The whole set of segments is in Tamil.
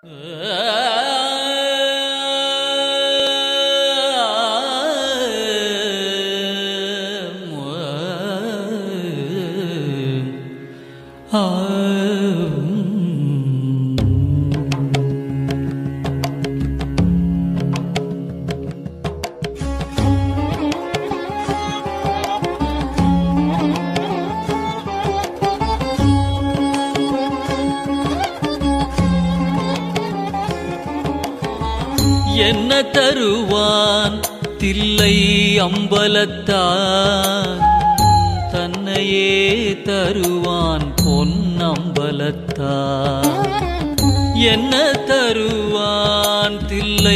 என்ன தருவான் தில்லை அம்பலத்தான், தன்னையே தருவான் பொன்னம்பலத்தான். என்ன தருவான் தில்லை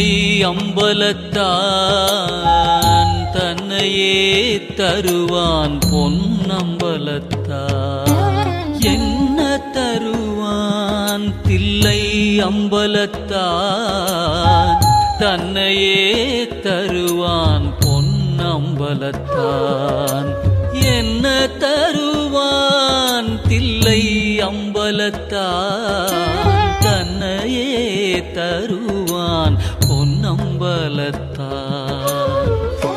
அம்பலத்தான், தன்னையே தருவான் பொன்னம்பலத்தான். என்ன தருவான் தில்லை அம்பலத்தான், தன்னையே தருவான் பொன்னம்பலத்தான். என்ன தருவான் தில்லை அம்பலத்தான், தன்னையே தருவான் பொன்னம்பலத்தான்.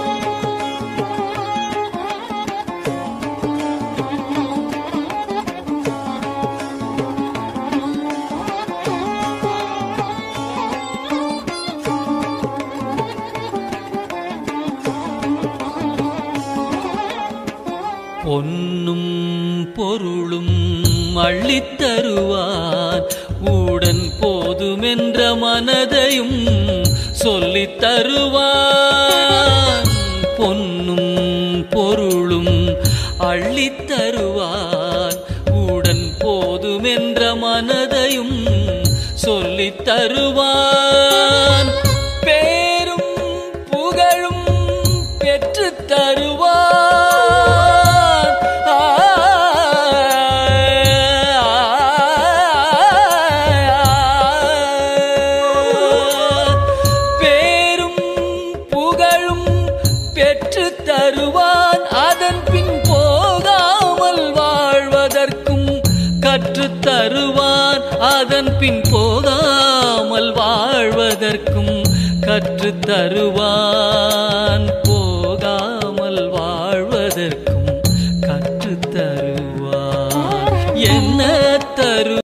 பொன்னும் பொருளும் அள்ளித்தருவான், உடன் போதுமென்ற மனதையும் சொல்லித் தருவான். பொன்னும் பொருளும் அள்ளித்தருவான், உடன் போதுமென்ற மனதையும் சொல்லித் தருவான். பேரும் புகழும் பெற்றுத் தருவான். பெற்றுத் தருவான், அதன் பின் போகாமல் வாழ்வதற்கும் கற்றுத் தருவான். அதன் பின் போகாமல் வாழ்வதற்கும் கற்றுத் தருவான். போகாமல் வாழ்வதற்கும் கற்றுத் தருவான். என்ன